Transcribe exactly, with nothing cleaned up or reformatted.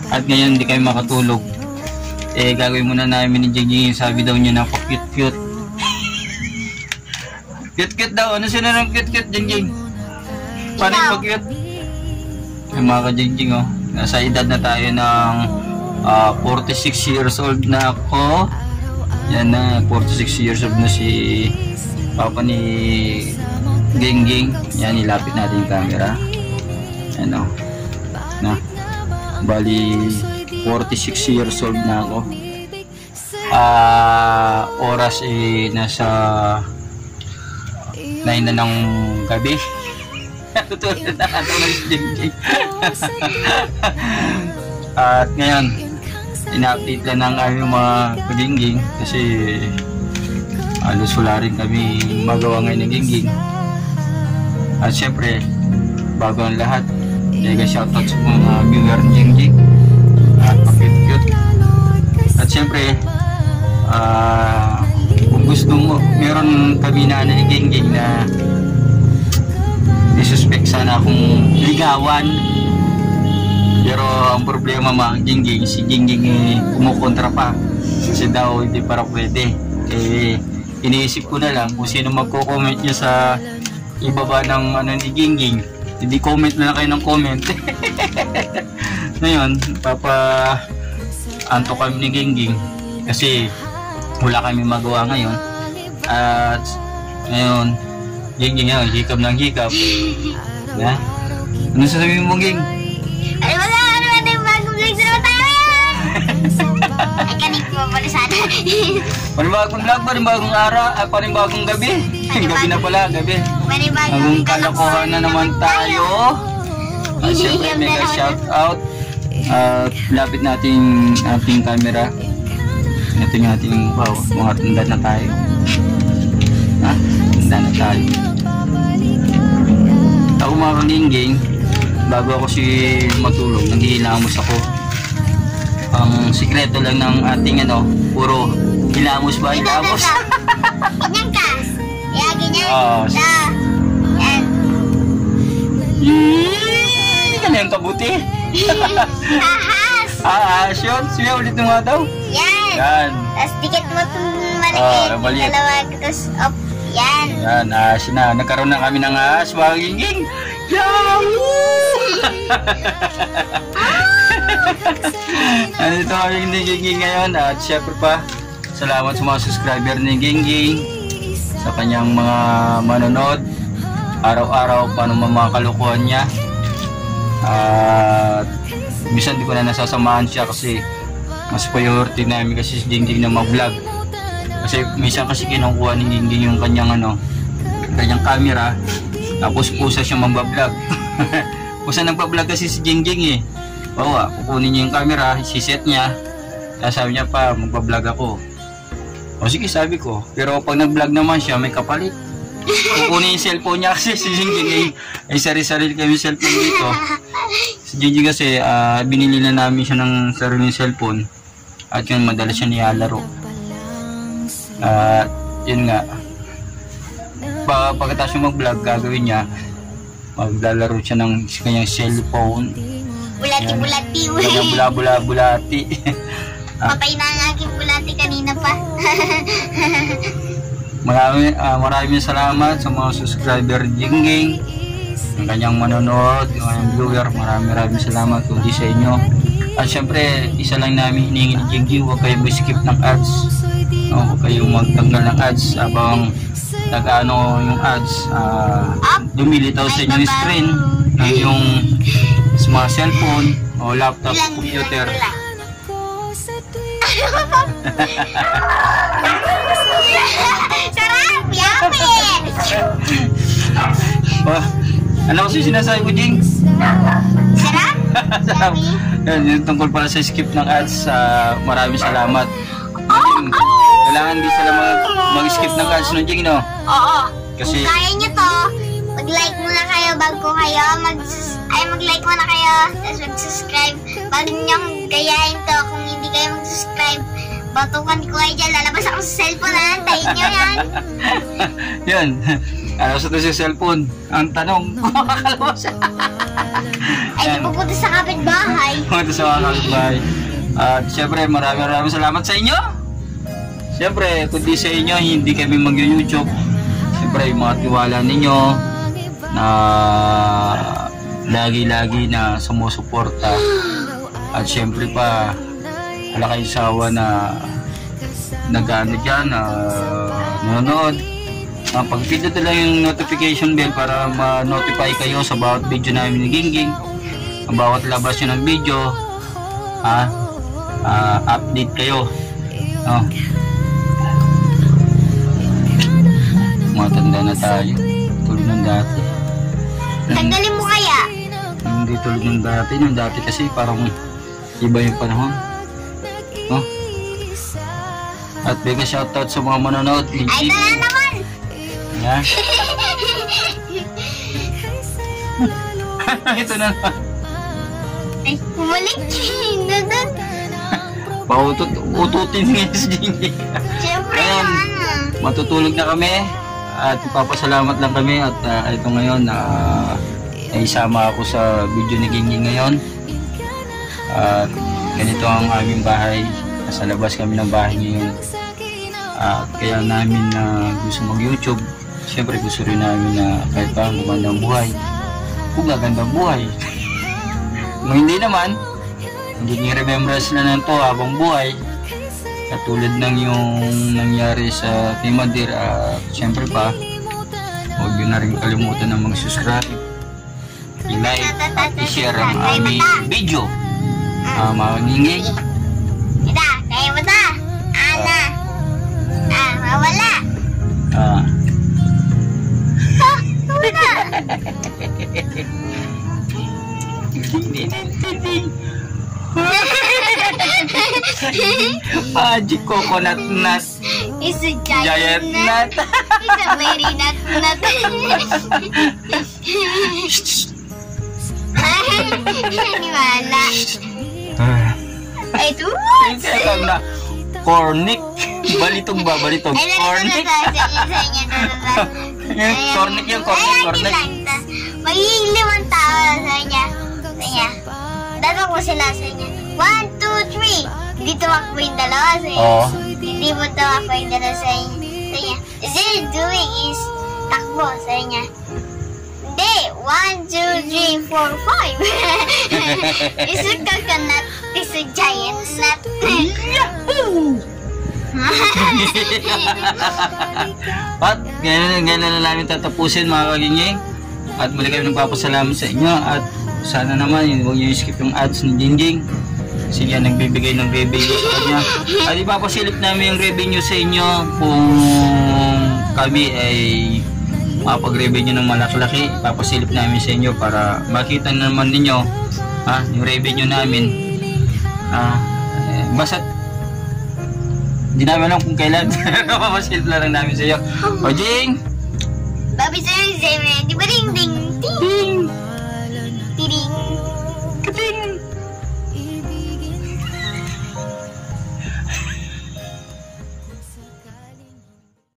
At ngayon hindi kayo makatulog. Eh gagawin muna namin ni Jingjing. Sabi daw niya na pa-cute-cute. Cute-cute daw. Ano sila ng cute-cute, Jingjing? Paano yung pa-cute? Yung mga ka-Jingjing, oh. Nasa edad na tayo ng uh, forty-six years old na ako. Yan na, forty-six years old na si papa ni Gingging. Yan, ilapit natin yung camera. Ano na, bali forty-six years old na ako. Ah, uh, oras eh nasa nine na ng gabi. Tutulog na ako ng Gingging. At ngayon ina-update lang ng aming mga Gingging kasi halos wala rin kami magawa ngayon ng Gingging. At syempre bago ang lahat, mega shoutout sa mga viewer ng Gingging at pa-cute-cute. At syempre uh, kung gusto mo, meron kami na ni Gingging na isuspect sana akong ligawan, pero ang problema mga Gingging, si Gingging eh, kumukontra pa kasi daw hindi para pwede. Eh iniisip ko na lang kung sino magko-comment niya sa ibaba ng ano ni Gingging. Hindi comment na lang kayo ng comment. Ngayon, papa anto kami ni Gingging kasi wala kami magawa ngayon. At ngayon, Gingging ngayon, hikap ng hikap. Na? Ano sasabihin mo, Ging? Ay, wala! Ano naman yung bagong vlog na naman tayo yan? Ay, kanik mo pala sana. Panibagong vlog, panibagong araw, ah, panibagong gabi. Gabi na pala, gabi. Bagong kalokohan na naman tayo. At syempre, mega shout out. At uh, lapit natin ating camera. Ito yung ating wow, mga tanda na tayo. Ha? Tanda na tayo. Ako mga Gingging, bago ako si matulog, naghihilamos ako. Ang sikreto lang ng ating ano, puro hilamos ba? Hilamos? Ganyan ka. Yeah, ganyan. Oh, yan. Ganyan kabuti. Ahas. Ahas yun. Sige, ulit mo nga daw. Yan. Yan. Tapos dikit mo itong maliit. Oh, maliit. Dalawa. Tapos up. Yan. Yan, ahas na. Nagkaroon na kami ng ahas, mga Gingging. Yahoo! Andito kami ni Gingging ngayon. At syempre pa, salamat sa mga subscriber ni Gingging, sa kanyang mga manonood araw-araw, paano mga kalukuhan niya. At minsan di ko na nasasamahan siya kasi mas priority namin kasi si Gingging na mag-vlog. Kasi minsan kasi kinukuha ni Gingging yung kanyang ano, kanyang camera, tapos pusa siya mag-vlog. Pusa nagpa-vlog kasi si Gingging eh. Bawa, kukunin niya yung camera, siset niya, sabi niya pa, magpa-vlog ako. O sige, sabi ko. Pero pag nag-vlog naman siya, may kapalit. Kukunin yung cellphone niya kasi si Gingging ay, ay sarili-sarili kami cellphone dito. Si Gingging kasi uh, binili na namin siya ng sariling cellphone. At yun, madalas siya nilalaro. At uh, yun nga. Pa, pagkatapos yung mag-vlog, gagawin niya, maglalaro siya ng kanyang cellphone. Bulati-bulati. Kanyang bula-bula-bulati. Patay na ang aking bulati kanina pa. Marami, uh, maraming salamat sa mga subscriber Gingging, ang kanyang manonood, yung kanyang viewer. Maraming maraming salamat kundi sa inyo. At syempre, isa lang namin hinihingi ni Gingging, huwag kayong skip ng ads. No, huwag kayong magtanggal ng ads habang nag-ano yung ads. Uh, dumilitaw sa inyong screen ng yung mga cellphone o laptop, computer. Sarap! Yummy! Oh, ano kasi sinasabi ko, Jing? Sarap? Sarap. Yan, yung tungkol pala sa skip ng ads, uh, maraming salamat. Jing, kailangan di sila mag-skip ng ads, no, Jing, no? Oo. Kasi kung kaya nyo to, mag-like muna kayo bago kayo mag ay mag-like muna kayo, tapos mag-subscribe bago nyo gayahin to. Kung hindi kayo mag-subscribe, batukan ko kayo dyan, lalabas ako sa cellphone, nantayin nyo yan. Yan. Ano sa to sa cellphone? Ang tanong, kung makakalabas. Ay, di pupunta sa kapitbahay. Pumunta sa mga kapitbahay. At syempre, maraming maraming salamat sa inyo. Syempre, kung di sa inyo, hindi kami mag-YouTube. Syempre, yung mga tiwala ninyo na lagi-lagi na sumusuporta. At syempre pa, wala kayong sawa na nag-ano dyan, na nanonood. Uh, pag-pindot lang yung notification bell para ma-notify kayo sa bawat video namin ni Gingging, ang bawat labas nyo ng video, ha? Uh, update kayo, no? Matanda na tayo, tulad ng dati. Tanggalin mo kaya? Hindi tulad ng dati, yung dati kasi parang iba yung panahon, no? At bigla shoutout sa mga manonood. Ay, ito na naman! Yan. Ito na naman. Ay, bumalik. Doon. Pautot, ututin nga si Gingging. Siyempre Ayan, naman. matutulog na kami. At ipapasalamat lang kami. At uh, ito ngayon, uh, naisama ako sa video ni Gingging ngayon. At ganito ang aming bahay. Nasa labas kami ng bahay ngayon. At kaya namin na uh, gusto mag-YouTube. Siyempre gusto rin namin na kahit pa magandang buhay. Kung gagandang buhay. Kung hindi naman, magiging remembrance na lang to habang buhay. Katulad ng yung nangyari sa Team Madir. At siyempre pa, huwag yun na rin kalimutan na mag-subscribe, i-like at i-share ang aming video. Uh, mga Gingging. Kita, kaya mo ta? Ana. Ah, mawala. Ah. Wala. Magic coconut nut. It's a giant, Giant nut. nut. It's a very nut nut. Maniwala. Ay, tuwas. Hindi alam na. Cornic. Balitog ba? Balitog. Ay, Cornic. Cornic yung cornic. Cornic. Magiging limang tao sa kanya. Sa kanya. Dalawa ko sila sa kanya. One, two, three. Hindi tumakbo yung dalawa sa kanya. Oo. Hindi mo tumakbo yung dalawa sa kanya. Sa kanya. Is it doing is takbo sa kanya. Hindi. One, two, three, four, five. Is a coconut. Is a giant nut. Yahoo! At ganyan, ganyan na namin tatapusin mga Gingging. At muli kami nagpapasalamat sa inyo. At sana naman huwag nyo skip yung ads ni Gingging. Kasi yan nagbibigay ng revenue sa kanya. At ipapasilip namin yung revenue sa inyo kung kami ay makapag-revenue ng malaki-laki. Ipapasilip namin sa inyo para makita naman ninyo, ha, yung revenue namin. Ah, eh, basta hindi namin alam kung kailan. Mapapasilip lang namin sa iyo. O Jing! Babi sa'yo, Zeme. Di ba ding ding ding?